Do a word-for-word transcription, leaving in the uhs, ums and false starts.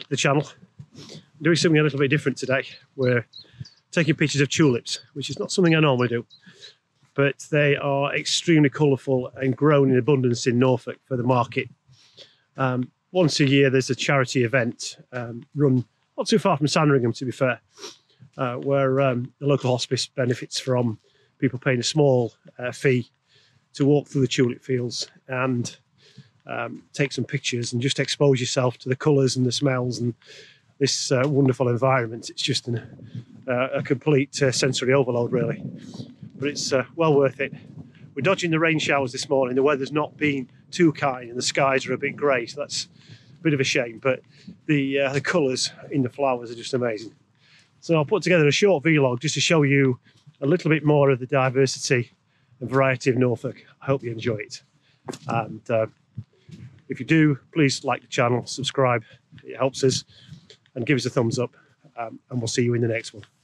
the channel. I'm doing something a little bit different today. We're taking pictures of tulips, which is not something I normally do, but they are extremely colourful and grown in abundance in Norfolk for the market. Um, once a year there's a charity event um, run not too far from Sandringham, to be fair, uh, where um, the local hospice benefits from people paying a small uh, fee to walk through the tulip fields and um, take some pictures and just expose yourself to the colours and the smells and this uh, wonderful environment. It's just an, uh, a complete uh, sensory overload, really. But it's uh, well worth it. We're dodging the rain showers this morning. The weather's not been too kind and the skies are a bit grey, so that's a bit of a shame. But the, uh, the colours in the flowers are just amazing. So I'll put together a short vlog just to show you a little bit more of the diversity and variety of Norfolk. I hope you enjoy it. And uh, if you do, please like the channel, subscribe. It helps us. And give us a thumbs up. Um, and we'll see you in the next one.